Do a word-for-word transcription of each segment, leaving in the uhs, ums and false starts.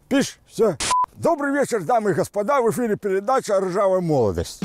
Пишь, все. Добрый вечер, дамы и господа, в эфире передача «Ржавая молодость».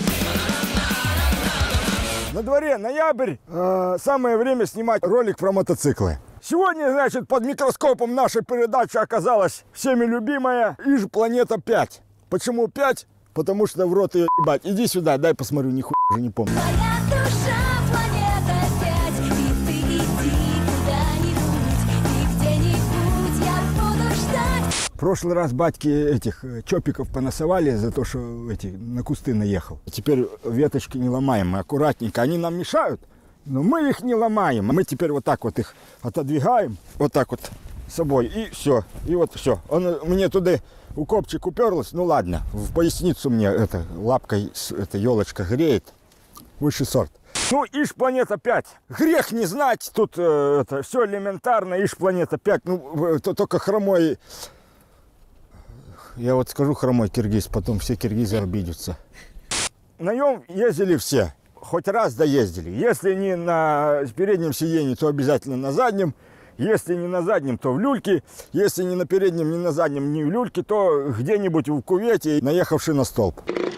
На дворе ноябрь, э, самое время снимать ролик про мотоциклы. Сегодня, значит, под микроскопом нашей передачи оказалась всеми любимая Иж Планета пять. Почему пять? Потому что в рот ее ебать. Иди сюда, дай посмотрю, нихуя уже не помню. Моя душа планета пять, и ты иди куда-нибудь, и где-нибудь я буду ждать. В прошлый раз батьки этих чопиков понасовали за то, что эти, на кусты наехал. Теперь веточки не ломаем, мы аккуратненько. Они нам мешают, но мы их не ломаем. Мы теперь вот так вот их отодвигаем, вот так вот с собой, и все. И вот все. Он мне туда укопчик уперлась, ну ладно, в поясницу мне это лапкой эта елочка греет. Высший сорт. Ну, Иж Планета пять. Грех не знать, тут э, это все элементарно. Иж Планета пять. Ну, то, только хромой. Я вот скажу хромой киргиз, потом все киргизы обидятся. На нем ездили все. Хоть раз доездили. Если не на переднем сиденье, то обязательно на заднем. Если не на заднем, то в люльке. Если не на переднем, не на заднем, не в люльке, то где-нибудь в кювете, наехавший на столб.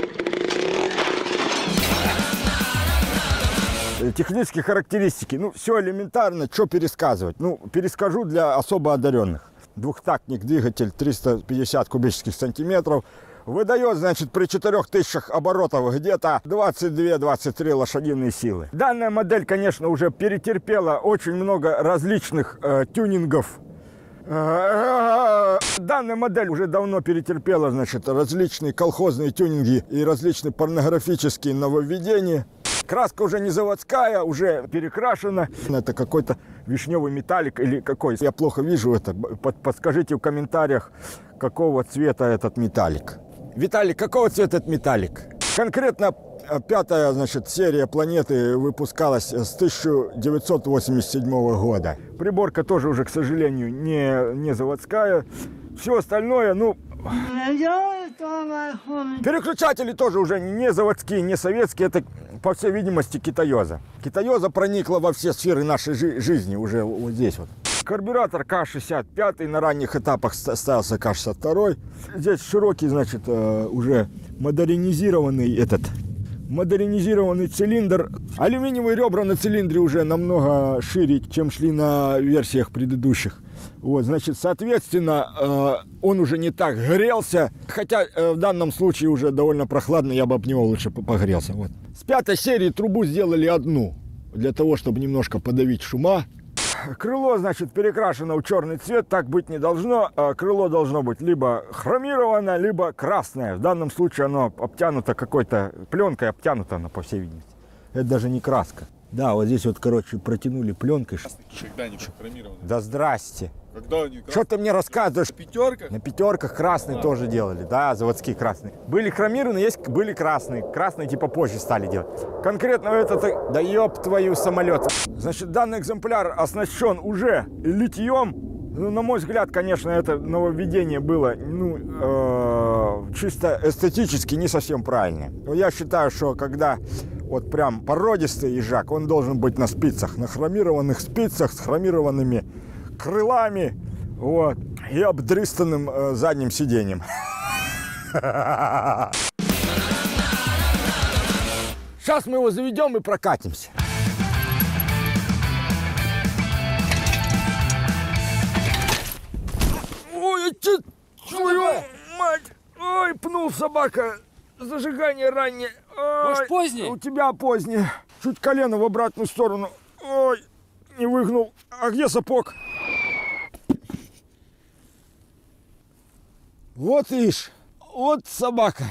Технические характеристики. Ну, все элементарно. Что пересказывать? Ну, перескажу для особо одаренных. Двухтактник, двигатель, триста пятьдесят кубических сантиметров. Выдает, значит, при четырёх тысячах оборотов где-то двадцать две — двадцать три лошадиные силы. Данная модель, конечно, уже перетерпела очень много различных э, тюнингов. Данная модель уже давно перетерпела, значит, различные колхозные тюнинги и различные порнографические нововведения. Краска уже не заводская, уже перекрашена. Это какой-то вишневый металлик или какой. Я плохо вижу это. Подскажите в комментариях, какого цвета этот металлик. Виталик, какого цвета этот металлик? Конкретно пятая, значит, серия Планеты выпускалась с тысяча девятьсот восемьдесят седьмого года. Приборка тоже уже, к сожалению, не, не заводская. Все остальное, ну... Переключатели тоже уже не заводские, не советские. Это, по всей видимости, китаёза. Китаёза проникла во все сферы нашей жи жизни уже вот здесь вот. Карбюратор К шестьдесят пять, на ранних этапах ставился К шестьдесят два. Здесь широкий, значит, уже модернизированный этот... Модернизированный цилиндр. Алюминиевые ребра на цилиндре уже намного шире, чем шли на версиях предыдущих. Вот, значит, соответственно, он уже не так грелся. Хотя в данном случае уже довольно прохладно, я бы об него лучше погрелся. Вот. С пятой серии трубу сделали одну, для того, чтобы немножко подавить шума. Крыло, значит, перекрашено в черный цвет, так быть не должно. Крыло должно быть либо хромированное, либо красное. В данном случае оно обтянуто какой-то пленкой, обтянуто оно, по всей видимости. Это даже не краска. Да, вот здесь вот, короче, протянули пленкой. Когда они хромированные? Да здрасте. Когда они красные? Что ты мне рассказываешь? На пятерках? На пятерках красные а. тоже делали, да, заводские красные. Были хромированные, есть были красные. Красные типа позже стали делать. Конкретно этот, да ёб твою самолет. Значит, данный экземпляр оснащен уже литьем. Ну, на мой взгляд, конечно, это нововведение было, ну, э, чисто эстетически не совсем правильное. Но я считаю, что когда вот прям породистый ежак, он должен быть на спицах, на хромированных спицах с хромированными крылами, вот, и обдристанным э, задним сиденьем. Сейчас мы его заведем и прокатимся. Ой, твою мать! Ой, пнул собака. Зажигание раннее. Ой, может, позднее? У тебя позднее. Чуть колено в обратную сторону. Ой, не выгнул. А где сапог? Вот ишь. Вот собака.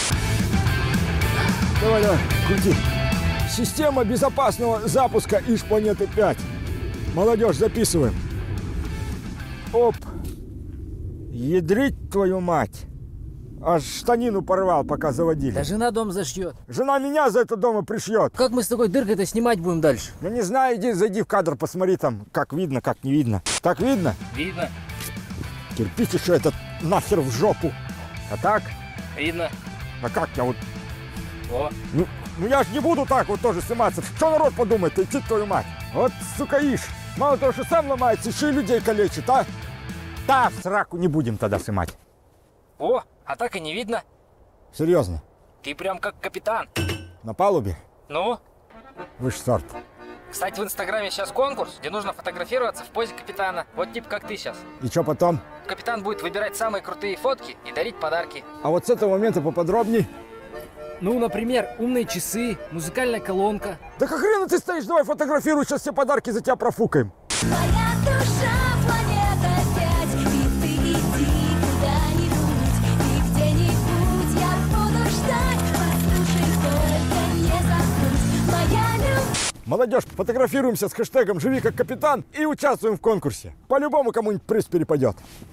Давай, давай, крути. Система безопасного запуска Иж Планеты пять. Молодежь, записываем. Оп. Ядрить твою мать. Аж штанину порвал, пока заводили. Да жена дом зашьет. Жена меня за это дома пришьет. Как мы с такой дыркой-то снимать будем дальше? Я не знаю, иди, зайди в кадр, посмотри там, как видно, как не видно. Так видно? Видно. Кирпич еще этот нахер в жопу. А так? Видно. А как я вот... О. Ну, ну я ж не буду так вот тоже сниматься. Что народ подумает, идти твою мать. Вот, сука, ишь. Мало того, что сам ломается, еще и людей калечит, а? Да, в сраку не будем тогда снимать. О, а так и не видно. Серьезно? Ты прям как капитан. На палубе? Ну? Выше сорт. Кстати, в Инстаграме сейчас конкурс, где нужно фотографироваться в позе капитана. Вот типа как ты сейчас. И что потом? Капитан будет выбирать самые крутые фотки и дарить подарки. А вот с этого момента поподробней. Ну, например, умные часы, музыкальная колонка. Да как хрена ты стоишь? Давай фотографируй, сейчас все подарки за тебя профукаем. Моя душа планета пять, и ты иди куда-нибудь, и где-нибудь я буду ждать. Послушай, только не забудь, моя любовь. Молодежь, фотографируемся с хэштегом «Живи как капитан» и участвуем в конкурсе. По-любому кому-нибудь приз перепадет.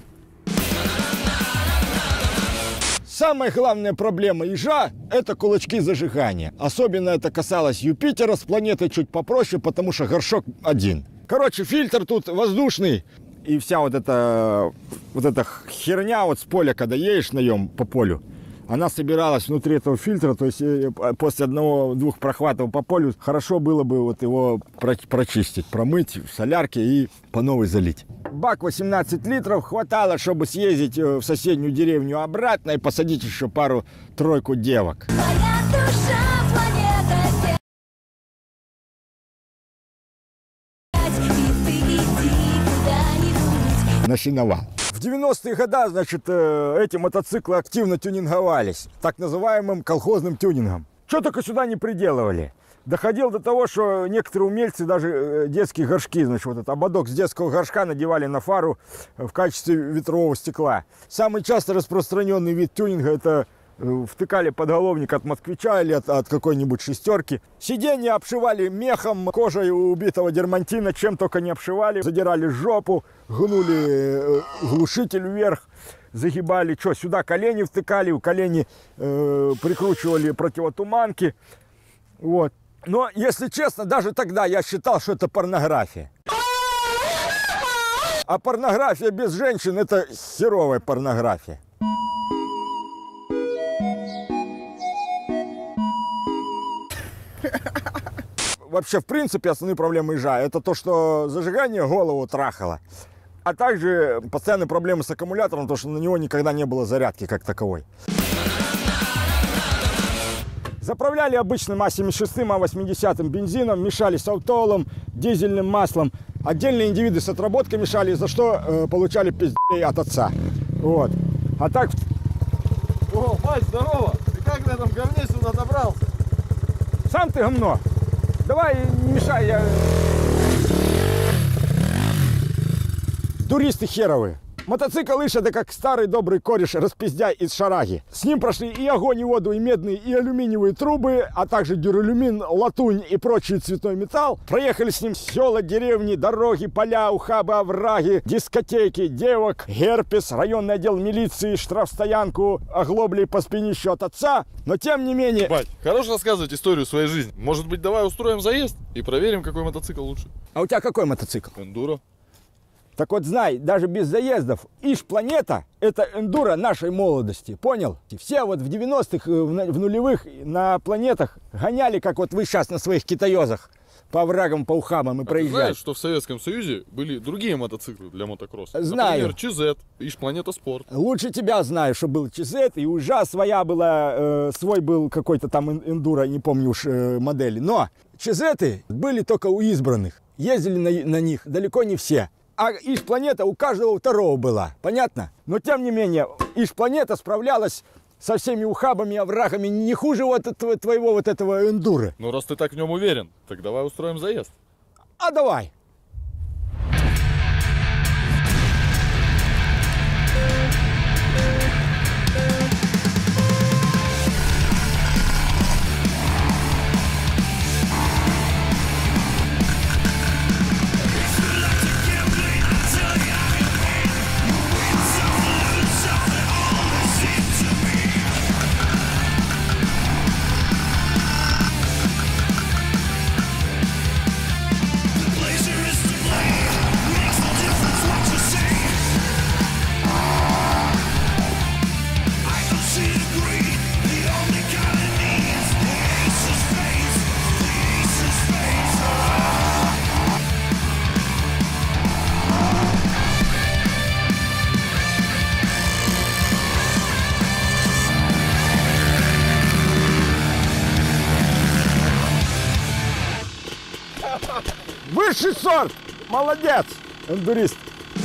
Самая главная проблема ежа – это кулачки зажигания. Особенно это касалось Юпитера, с планетой чуть попроще, потому что горшок один. Короче, фильтр тут воздушный. И вся вот эта, вот эта херня вот с поля, когда едешь на нем по полю, она собиралась внутри этого фильтра. То есть после одного-двух прохватов по полю хорошо было бы вот его прочистить, промыть в солярке и по новой залить. Бак восемнадцать литров хватало, чтобы съездить в соседнюю деревню обратно и посадить еще пару-тройку девок. Моя душа планета пять, и ты иди куда-нибудь. На сеновал. В девяностые годы, значит, эти мотоциклы активно тюнинговались так называемым колхозным тюнингом. Что только сюда не приделывали. Доходило до того, что некоторые умельцы даже детские горшки, значит, вот этот ободок с детского горшка надевали на фару в качестве ветрового стекла. Самый часто распространенный вид тюнинга – это втыкали подголовник от москвича или от, от какой-нибудь шестерки. Сиденья обшивали мехом, кожей убитого дермантина, чем только не обшивали. Задирали жопу, гнули глушитель вверх, загибали. Что, сюда колени втыкали, у колени э, прикручивали противотуманки. Вот. Но, если честно, даже тогда я считал, что это порнография. А порнография без женщин – это херовая порнография. Вообще, в принципе, основные проблемы ежа – это то, что зажигание голову трахало. А также постоянные проблемы с аккумулятором, потому что на него никогда не было зарядки как таковой. Заправляли обычным А семьдесят шесть, А восемьдесят бензином, мешали с автолом, дизельным маслом. Отдельные индивиды с отработкой мешали, за что э, получали пиздей от отца. Вот. А так... О, мать, здорово! Ты как на этом говне сюда добрался? Сам ты говно. Давай, не мешай, я... Дуристы херовые. Мотоцикл Иш — это как старый добрый кореш распиздяй из Шараги. С ним прошли и огонь, и воду, и медные, и алюминиевые трубы, а также дюралюмин, латунь и прочий цветной металл. Проехали с ним села, деревни, дороги, поля, ухабы, овраги, дискотеки, девок, герпес, районный отдел милиции, штрафстоянку, оглобли по спинищу от отца. Но тем не менее... Бать, хорош рассказывать историю своей жизни. Может быть, давай устроим заезд и проверим, какой мотоцикл лучше. А у тебя какой мотоцикл? Эндуро. Так вот знай, даже без заездов, Иш-планета – это эндуро нашей молодости, понял? Все вот в девяностых, в нулевых на планетах гоняли, как вот вы сейчас на своих китаёзах, по оврагам, по ухабам и А ты проезжали. знаешь, что в Советском Союзе были другие мотоциклы для мотокросса? Знаю. Например, ЧЗ, Иш-планета Спорт. Лучше тебя знаю, что был ЧЗ, и у Ижа своя была, э, свой был какой-то там эндуро, не помню уж э, модели. Но ЧЗ-ты были только у избранных, ездили на, на них далеко не все. А Иш-планета у каждого второго была, понятно? Но тем не менее, Иш-планета справлялась со всеми ухабами, оврагами не хуже вот этого, твоего вот этого эндуро. Ну, раз ты так в нем уверен, так давай устроим заезд. А давай. Blazer сорт! Молодец! Эндурист.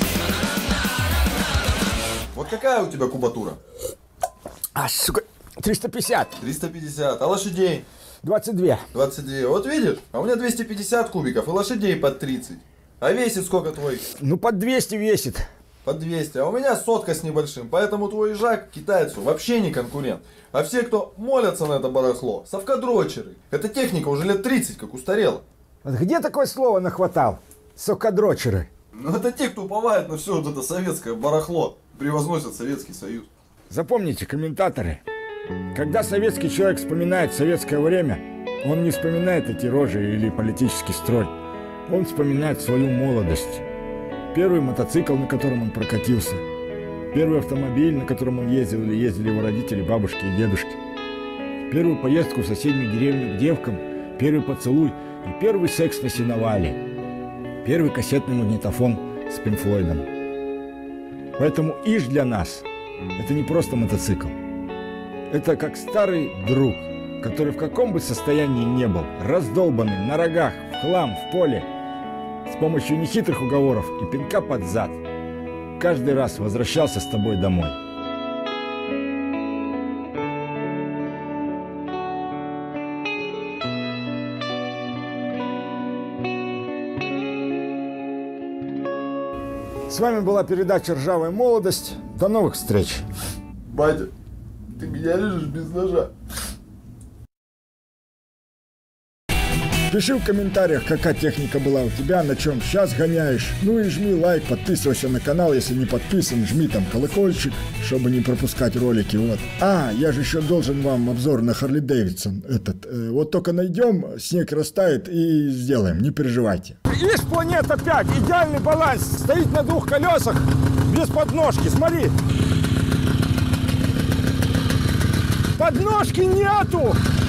Вот какая у тебя кубатура? А, сука, триста пятьдесят. триста пятьдесят. А лошадей? двадцать два. двадцать два. Вот видишь? А у меня двести пятьдесят кубиков и лошадей под тридцать. А весит сколько твой? Ну, под двести весит. Под двести. А у меня сотка с небольшим. Поэтому твой Жак китайцу вообще не конкурент. А все, кто молятся на это барахло, совкадрочеры. Эта техника уже лет тридцать как устарела. Вот где такое слово нахватал? Сокодрочеры. Ну это те, кто уповает на все вот это советское барахло. Превозносят Советский Союз. Запомните, комментаторы, когда советский человек вспоминает советское время, он не вспоминает эти рожи или политический строй. Он вспоминает свою молодость. Первый мотоцикл, на котором он прокатился. Первый автомобиль, на котором он ездил или ездили его родители, бабушки и дедушки. Первую поездку в соседнюю деревню к девкам, первый поцелуй и первый секс на сеновале. Первый кассетный магнитофон с Пинк Флойдом. Поэтому Иж для нас – это не просто мотоцикл. Это как старый друг, который в каком бы состоянии не был, раздолбанный, на рогах, в хлам, в поле, с помощью нехитрых уговоров и пинка под зад, каждый раз возвращался с тобой домой. С вами была передача «Ржавая молодость». До новых встреч! Батя, ты меня режешь без ножа. Пиши в комментариях, какая техника была у тебя, на чем сейчас гоняешь. Ну и жми лайк, подписывайся на канал, если не подписан, жми там колокольчик, чтобы не пропускать ролики. Вот. А, я же еще должен вам обзор на Харли Дэвидсон. Этот, э, вот только найдем, снег растает и сделаем, не переживайте. Есть планета пять, идеальный баланс, стоит на двух колесах, без подножки, смотри. Подножки нету!